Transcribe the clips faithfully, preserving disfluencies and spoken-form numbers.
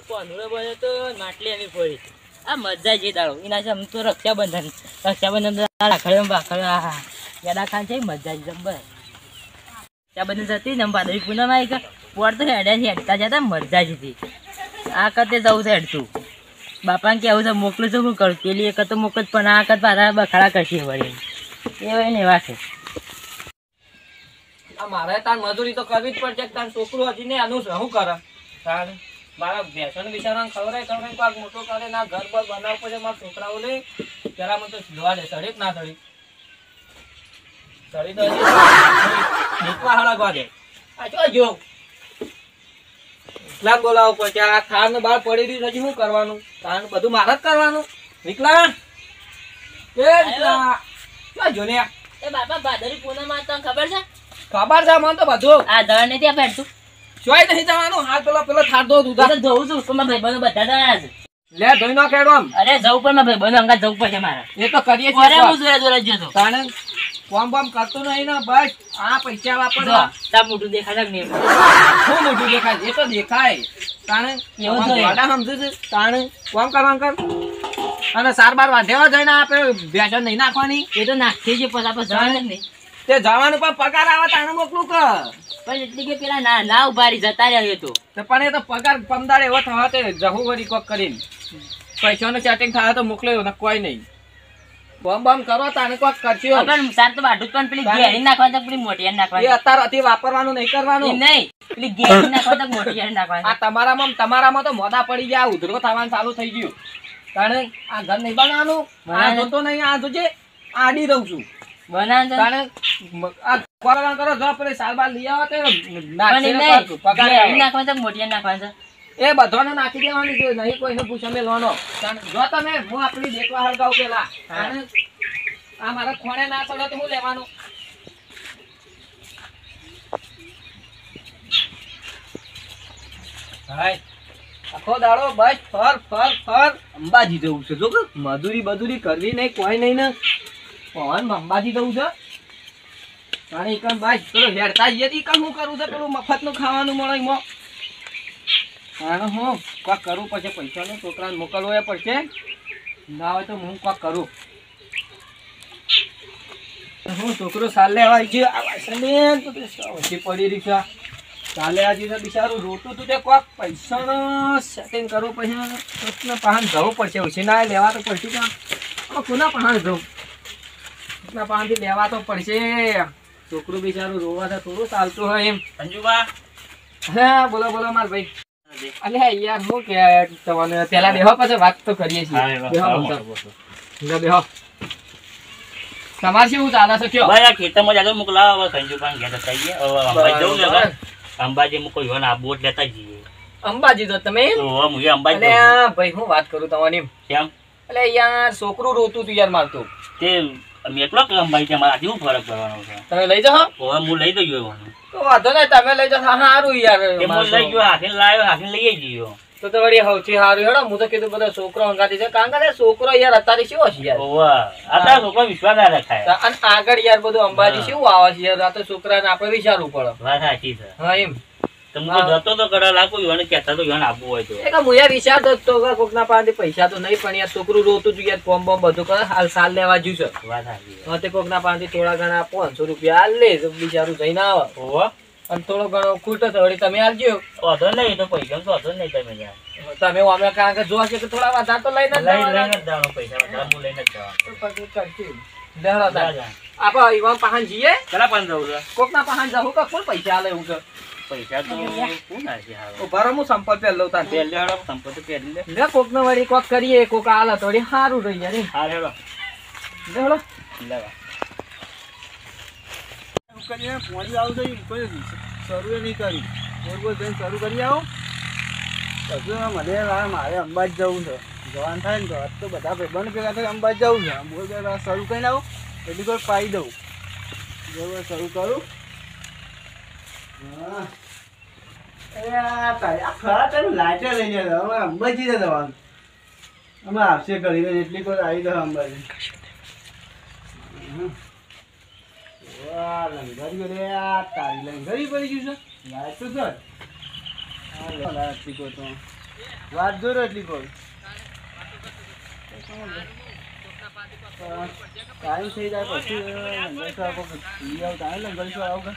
કોનુરે બને તો માટલી એની ફોડી આ મજા જે દાડો એના છે આમ તો રક્ષાબંધન રક્ષાબંધન રાખડે બાખડે આ યાદા ખાન છે મજા જબ્બર રક્ષાબંધન જતી ને ભાદવી પૂનમ આવી કે પોર તો હેડ્યા હેડતા જતા મજા જ હતી આ કતે જવું છે હેડતું બાપાને કેવું છે મોકલું છું હું કરું પેલી એક તો મોકલ પણ આ કત પાછા બખાડા કરશે વળી એ ને એવા છે મારે તાર મજૂરી તો કરવી જ પડશે તાર છોકરું હજી ને આનું શું કરે તાર મારા ભેંસોને બિચારાને ખવડાય ખવડાય પાક મોટો કરે ના ઘર પર બનાવ પડે મારા છોકરાઓ લે પેલા મને તો જોવા દે સડી જ ના સડી સડી તો દેખવા હળગવા દે આ જો જો વિકલાંગ બોલાવો પડશે આ થાર ને બહાર પડી રહ્યું હજી શું કરવાનું તાર બધું મારે જ કરવાનું વિકલાંગ એ વિકલાંગ જો ને એ બાપા ભાદરવી પૂનમ માં તને ખબર છે ખબર છે મને તો બધું આ દળ ને ત્યાં ફેરતું જોઈ નહીં જવાનું હાલ પેલો પેલો થાર દો તું તો જવું છું પણ મારા ભાઈબંધો બધા જણા છે લે ધોઈ નો કેડો આમ અરે જવું પણ મારા ભાઈબંધો અંગા જવું પડશે મારે એ તો કરીએ છીએ અરે હું જોડે જોડે જતો તાણે કોમ બોમ કરતો નહીં ને બસ આ પૈસા વાપરવા તા મોટું દેખાય કે નહીં શું મોટું દેખાય એ તો દેખાય તાણે એવું તો વાડા સમજુ છે તાણે કોમ કરવાનું કર અને સાર બાર વાંધેવા જઈને આપે ભેંસો નહીં નાખવાની એ તો નાખી છે પછી આપણે જવાનું જ નહીં તે જવાનું પણ પગાર આવે તાણે મોકલું કર પણ એટલી કે પેલા ના ના ઉભારી જતા રહ્યા તો પણ એ તો પગાર પમદાર એવો થવા તે જહુ વળી કોક કરીને પૈસાનું સેટિંગ થાય તો મોકલ્યો ને કોઈ નહીં બમ બમ કરો તાને કોક કરજો પણ સાર તો બાડું પણ પેલી ઘેરી નાખવા તો પેલી મોટી નાખવાની એ અત્યારે અતિ વાપરવાનું નહીં કરવાનું નહીં પેલી ઘેરી નાખવા તો મોટી નાખવાની આ તમારામાં તમારામાં તો મોડા પડી ગયા ઉધરો થવાનું ચાલુ થઈ ગયું તાણે આ ઘર નહીં બનાવવાનું આ જોતો નહીં આ જોજે આડી રહું છું બનાવ તાણે આ કોરવાન કરો જો પેલી સાલ બાર લઈ આવો તે નાખવા તો મોટી નાખવાની એ બધાને નાખી દેવાની છે નહીં કોઈને પૂછે મેલવાનો જો તમે હું આપણી દેખવા હળગાવ પેલા આ મારા ખોણે ના ચડે તો હું લેવાનું હાય આખો દાડો બસ ફર ફર ફર અંબાજી જવું છે જો કે મજૂરી બજૂરી કરવી નહીં કોઈ નહીં ને પવન અંબાજી જવું છે અને ઈકન બસ પેલો હેડતા જઈએ ઈકન હું કરું છે પેલું મફતનું ખાવાનું મળે એમાં હા હું કોક કરું પછી પૈસાને છોકરાને મોકલવો એ પડશે ના હોય તો હું કોક કરું હું છોકરો સાલ લેવા આવી ગયો ઓછી પડી રહી છે ચાલે આજે તો બિચારું રોતું તું તે કોક પૈસાનો સેટિંગ કરવું પછી પહાણ જવું પડશે ઓછી ના લેવા તો પડશે ક્યાં કોના પહાણ જવું કોના પહાણથી લેવા તો પડશે છોકરું બિચારું રોવા તો થોડું ચાલતું હોય એમ સંજુબા હા બોલો બોલો માર ભાઈ અલે યાર હું કે તમને પેલા બેહો પછી વાત તો કરીએ છીએ બેહો બેહો તમાર શું ચાલે છે કયો ભાઈ આ ખેતરમાં જાજો મોકલાવા સંજુબા ઘેર થઈ ગયા હવે અંબાજી જવું ને અંબાજી માં કોઈ વન આબોટ લેતા જઈએ અંબાજી તો તમે ઓ મુજે અંબાજી અલે ભાઈ હું વાત કરું તમને કેમ અલે યાર છોકરું રોતું તું યાર મારતું તે અમે એકલો કે અંબાજી કે મારા શું ફરક પડવાનો છે તમે લઈ જાઓ ઓ હું લઈ દઉં તો વાંધો નહીં તમે લઈ જાઓ સારું યાર તે હું લઈ ગયો હાથે લાવ્યો હાથે લઈ જઈએ તો તો વળી સૌથી સારું હેડો હું તો કીધું બધા છોકરો અંગાતી છે કારણ કે છોકરો યાર અત્યારે શું હશે યાર ઓવા આ છોકરો વિશ્વાસ ના રખાય અને આગળ યાર બધું અંબાજી શું આવે છે યાર આ તો છોકરાને આપણે વિચારવું પડે વાત સાચી છે હા એમ તમને જતો તો કડા લાગુ યોને કહેતા તો યોને આપવું હોય તો એક હું યાર વિચારતો તો કોકના પાસે પૈસા તો નહીં પણ યાર છોકરું રોતું હતું યાર ફોર્મ બોમ બધું કરે હાલ સાલ લેવા જ્યું છે વાત સાચી હા તે કોકના પાસે થોડા ઘણા પાંચસો રૂપિયા હાલ લે તો બિચારું જઈને આવે ઓવા અને થોડો ઘણો ખૂટો તો વળી તમે હાલજો વાંધો નહીં તો પૈસા તો વાંધો નહીં તમે યાર તમે અમે કારણ કે જોવા છે કે થોડા વધારે તો લઈને જ લઈને જ જવાનો પૈસા વધારે હું લઈને જ જવાનો પછી કરશું લેહડા દા આપા ઈવાન પહાણ જઈએ કલા પાન જવું છે કોકના પહાણ જાવ કે ફૂલ પૈસા આલે હું કે પૈસા તો કોણ આશે હાવ ઓ બારો હું સંપલ પેલ લઉં તાર પેલ લેડો સંપત્તિ પેલ લે લે કોકનો વળી કોક કરીએ કોક આલે તો વળી સારું રહી જાય ને હા લેડો લેહડો લેવા કરીએ પોણી આવ જઈ કોઈ શરૂ નહીં કરી બોલ બોલ જઈને શરૂ કરી આવો પછી મને મારે અંબાજી જવું છે જવાન થાય ને તો આજ તો બધા ભાઈબંધ ભેગા થાય અંબાજી જવું છે બોલ બોલ શરૂ કરીને આવું એટલી કોઈ પાઈ દઉં બરોબર શરૂ કરું હા એ આ ખરા તમે લાઈટર લઈને અમારે અંબાજી જવાનું અમે આવશે કરીને એટલી કોઈ આવી જાવ અંબાજી વાહ લંગરી રે આ તારી લંગરી પડી ગયું છે લાઈટ તો સર હા લાઈટ તો વાત જોર એટલી કોઈ ટાઈમ થઈ જાય પછી લંગર આવો કે લઈ આવ ટાઈમ લંગર શું આવો કે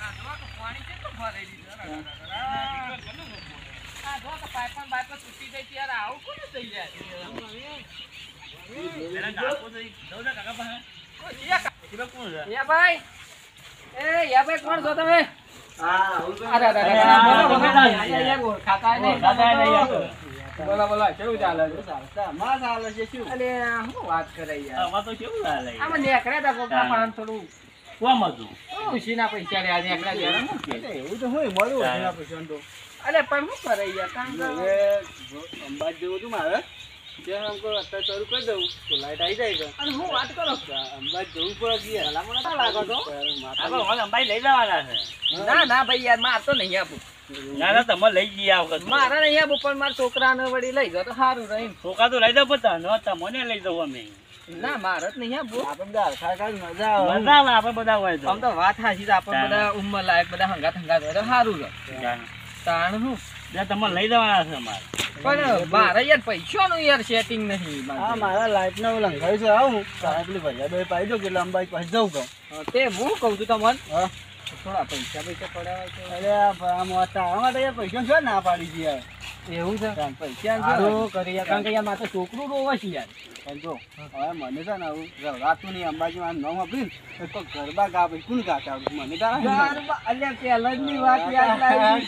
બોલો બોલો કેવું ચાલે છે માં ચાલે છે શું અલે હું વાત કરે યાર આમાં તો કેવું ચાલે આમાં નેકળ્યા તા કોકના પાન થોડું કોમ હતું ઉસીના પૈસા લે આ નેકળ્યા દેરા હું કે એવું તો હોય મળું ઉસીના પૈસા તો અલે પણ હું કરે યાર કામ કરે અંબાજી જેવું તું મારે ત્યાં हमको અત્યારે ચાલુ કરી દઉં તો લાઈટ આવી જાય છે અને હું વાત કરો અંબાજી જવું પડે ગયા ભલા મને લાગો તો આપણે અંબાજી લઈ જવાના છે ના ના ભાઈ યાર માર તો નહીં આપું ના ના તમે લઈ જઈએ આ વખત મારા નહીં આપું પણ મારા છોકરાને વળી લઈ જાવ તો સારું રહી છોકરા તો લઈ જાવ પણ તમને લઈ જાવ અમે ના મારે જ નહીં આપું આપણે બધા હરખા ખાઈ મજા આવે મજા આવે આપણે બધા હોય તો આમ તો વાત સાચી આપણે બધા ઉંમર લાયક બધા હંગાત હંગાત હોય તો સારું છે તાણ હું તમે લઈ જવાના છે અમારે પણ મારે યાર પૈસાનું યાર સેટિંગ નહીં હા મારા લાઈટ નો લંઘાઈ છે આવું પેલી ભૈયા બે પાઈ દો એટલે અંબાઈ પાસે જવું કહું તે હું કહું છું તમને હા થોડા પૈસા પૈસા પડ્યા અરે આમ હતા આમાં તો યાર પૈસા છે ના પાડી છે યાર એવું છે પૈસા કરી કારણ કે યાર મારે છોકરું રોવે છે યાર પણ જો હવે મને છે ને આવું રાતું નહીં અંબાજી માં નામ આપીને તો ગરબા ગા ભાઈ કોણ ગાતા મને તારા અલ્યા પહેલા જ ની વાત યાદ લાવી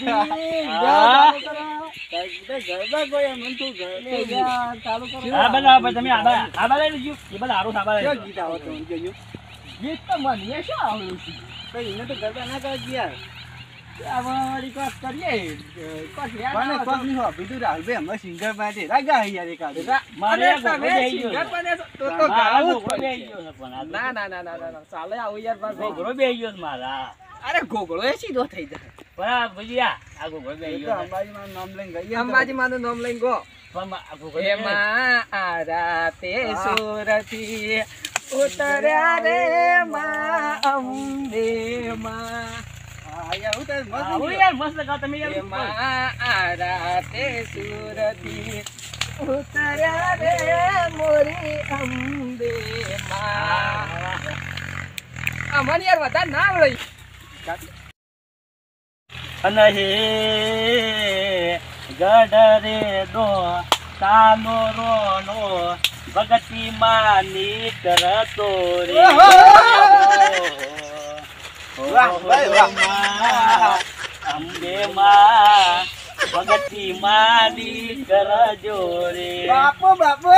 ગરબા કોઈ મન તું ચાલુ કરો હા બધા તમે આબા આબા લઈ લીજો એ બધા આરો આબા લઈ ગીત આવો તો જોજો ગીત તો મને શું આવડું છે કઈ એને તો ગરબા ના કર ગયા આવાડી વાત કરીએ પછી યાર કોણ નહીં હો બીજું રાલ બે અમે સિંગર માટે રાગા યાર એક આ મારે તમે સિંગર બને તો તો ગાવું બેહી ગયો પણ ના ના ના ના ના ચાલે આવું યાર બસ ગોગળો બેહી ગયો મારા અરે ગોગળો એ સીધો થઈ જાય બરાબર ભજીયા આ ગોગળો બેહી ગયો અંબાજી માં નામ લઈને ગઈ અંબાજી માં નામ લઈને ગો પણ આ ગોગળો એમાં આરા તે સુરતી ઉતર્યા રે માં અંબે માં આયા ઉતર મસ્ત યાર મસ્ત ગાતા તમે યાર માં આરા તે સુરતી ઉતર્યા રે મોરી અંબે માં અમન યાર વધારે ના આવડે અને હે ગડરે દો તાનો રોનો ભગતી માની કરતો રે વાહ વાહ વાહ અંબે માં ભગતી માની કરજો રે બાપુ બાપુ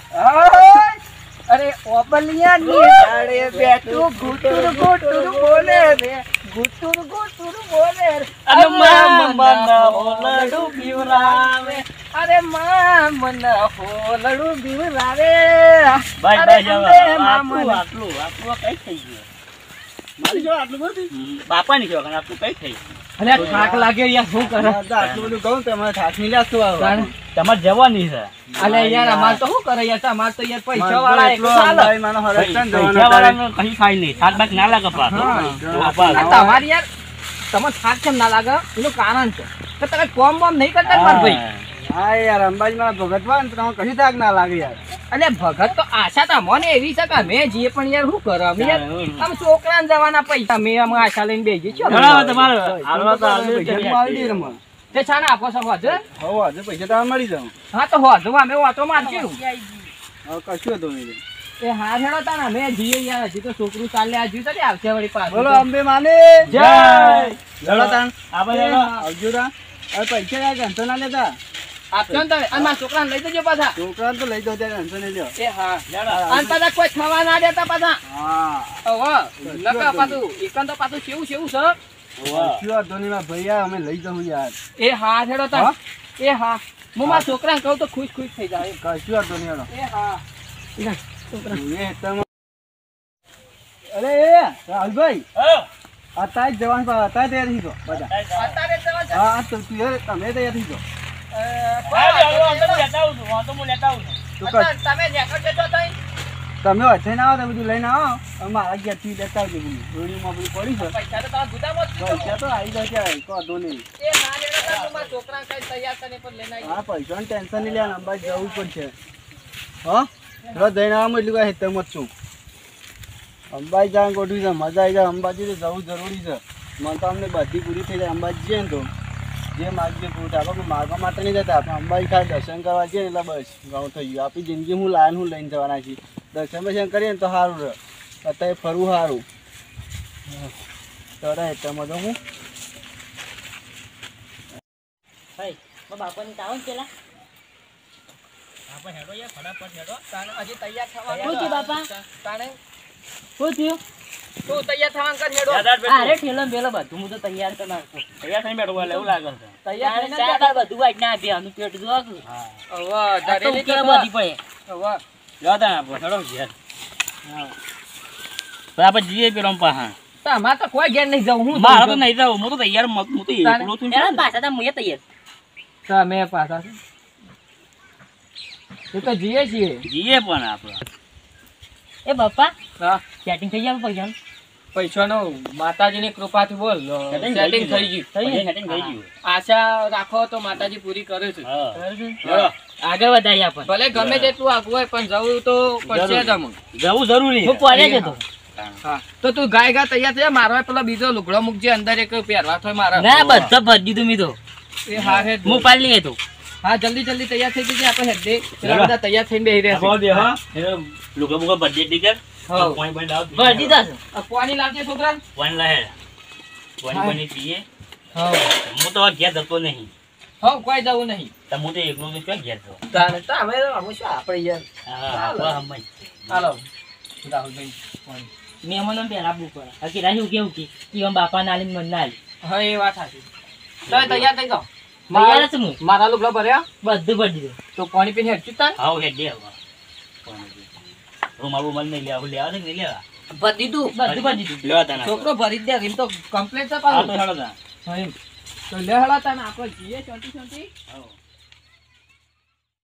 અરે ઓબલિયા ની ડાળે બેઠું ગુટુર ગુટુર બોલે રે ગુટુર ગુટુર બોલે રે અરે માં મન હોલડું બીવરાવે અરે માં મન હોલડું બીવરાવે ભાઈ ભાઈ આટલું આટલું આટલું કઈ થઈ ગયું મારી જો આટલું બધું બાપા ની જો આટલું કઈ થઈ અરે થાક લાગે યાર શું કરે આટલું બધું કહું તમારે થાક ની લાગતું આવે તમારે જવાની છે અલે યાર અમાર તો શું કરે યાર અમાર તો યાર પૈસા વાળા એક ચાલે માનો હરકન પૈસા વાળા કઈ ખાઈ નહીં થાક બાક ના લાગે પાછો તમારી યાર તમને થાક કેમ ના લાગે એનું કારણ છે કે તમે કોમ બોમ નહીં કરતા માર ભાઈ હા યાર અંબાજી માં ભગતવાન તો કઈ થાક ના લાગે યાર અલે ભગત તો આશા તા મને એવી છે કે મેં જે પણ યાર શું કરો અમે યાર આમ છોકરાને જવાના પૈસા મેં આમ આશા લઈને બેસી છો તમારે હાલવા તો આવી દે તે છાના આપો છો હજુ હો હજુ પૈસા તો મળી જાવ હા તો હજુ અમે વાતો મારશું હા કશું તો નહીં એ હા હેડો તાના મેં જીએ યાર હજી તો છોકરું ચાલે આ જીતો આવશે વળી પાછો બોલો અંબે માને જય હેડો તાન આપણે આવજો તા હવે પૈસા યાર ગંતો ના લેતા આપજો ને તમે અને મારા છોકરાને લઈ જજો પાછા છોકરાને તો લઈ જાવ ત્યારે ટેન્શન નહીં લ્યો એ હા અને પાછા કોઈ થવા ના દેતા પાછા હા હવે લકા પાછું એકન તો પાછું કેવું કેવું છે શું ધોનીમાં ભૈયા અમે લઈ જવું યાર એ હા હેડો તા એ હા હું મારા છોકરાને કહું તો ખુશ ખુશ થઈ જાય કશું ધોની હેડો એ હા છોકરા એ તમ અરે રાહુલભાઈ અત્યારે જવાન પર અત્યારે તૈયાર થઈ ગયો બધા અત્યારે જવાન હા તો તું તમે તૈયાર થઈ ગયો તમે તમે વચ્ચે ના આવો તો બધું લઈને આવો અને મારા ઘેરથી લેતા આવજો બધું રોડીમાં બધું પડી છે પૈસા તો તમારા ગુદામાં જ છે. પૈસા તો આવી જશે વાંધો નહીં એ ના લેડો તાર તો મારા છોકરા કઈ તૈયાર કરીને પણ લઈને આવી. હા પૈસાનું ટેન્શન નહીં લેવાનું અંબાજી જવું પડશે હા રોજ જઈને આવવામાં એટલું કાંઈ હેતમ જ છું અંબાજી જવાનું ગોઠવી છે મજા આવી જાય અંબાજી તો જવું જરૂરી છે મને તો અમને બધી પૂરી થઈ જાય અંબાજી જઈએ ને તો જે માગીએ પૂરું થાય આપણે માગવા માટે નહીં જતા આપણે અંબાજી ખાલી દર્શન કરવા જઈએ ને એટલે બસ ઘણું થઈ ગયું આપણી જિંદગી હું લાયન હું લઈને જવાના છીએ દર્શન બર્શન કરીએ ને તો સારું રહે અત્યારે ફરવું સારું તો હેતમ તો હું ભાઈ મારા બાપાને તાવ પેલા આપણે હેડો યાર ફટાફટ હેડો. તાણે હજી તૈયાર થવાનું. શું થયું બાપા? તાણે શું થયું તું તૈયાર થવાનું કર હેડો. અરે ઠેલો પેલો બધું હું તો તૈયાર કરી નાખું તૈયાર થઈને બેઠો એટલે એવું લાગે છે. તૈયાર થઈને ચાર દાળ બધું વાઈટ ના આપી આનું પેટ જોવા કે. હવે આ તો ધરેલી તો ઉકેલા બધી પડે હવે જવા તા આપણે હેડો ઘેર. તો આપણે જઈએ પેલો પાહા. તમારે તો કોઈ ઘેર નહીં જવું. હું મારે તો નહીં જાવ હું તો તૈયાર મત હું તો એકલો છું એના પાછા તો મુએ તૈયાર તમે પાછા છો? એ તો જઈએ છીએ. જઈએ પણ આપણે એ બાપા હા સેટિંગ થઈ જાય પૈસા પૈસાનો માતાજીની કૃપાથી બોલ સેટિંગ થઈ ગયું. પૈસા setting થઈ ગયું. આશા રાખો તો માતાજી પૂરી કરે છે. હા હા. આગળ વધારી આપણને ભલે ગમે તેટલું આગું હોય પણ જવું તો પડશે જ અમને. જવું જરૂરી હું પડે જ હતો હા તો તું ગાય ગા તૈયાર થઈ જા. મારો પેલો બીજો લુગડો મૂકજે અંદર એક પહેરવા થાય મારા. ના બધો ભરી દીધું મી તો એ હા હે હું પાડી લઈએ તો હા જલ્દી જલ્દી તૈયાર થઈ જજે. આપણે હેડે પેલા બધા તૈયાર થઈને બેહી રહ્યા બે હા લુગા બુગા બર્થડે ટિકિટ હા. પાણી પાણી લાવ ભરી દીધા છે છે. પાણી લાવજે છોકરા. પાણી લાહે પાણી પાણી પીએ હા હું તો ઘેર જતો નહીં હા કોઈ જવું નહીં. તો હું તો એકલો છું ક્યાં ઘેર જતો તાને તો અમે અમે શું આપણે યાર. હા આપણે હમણાં હાલો રાહુલભાઈ પાણી. મહેમાનો પેલા બુક કરે હકી રાહી કેવું કે ઈવન બાપા ના આલી મન ના આલી હા એ વાત સાચી. તમે તૈયાર થઈ જાઓ. તૈયાર જ છું હું. મારા લુગડા ભર્યા બધું ભરી દીધું તો પાણી પીને હેડચું તાન. આવો હેડ દે હવે રૂમાલ રૂમાલ નહીં લેવા લેવા છે કે નહીં લેવા ભરી દીધું. બધું ભરી દીધું લેવા તાના છોકરો ભરી જ દે. એમ તો કમ્પ્લેટ છે હા તો પાછું. હેડો તા હા એમ તો લે હળા તાન આપણે જઈએ શાંતિ શાંતિ. આવો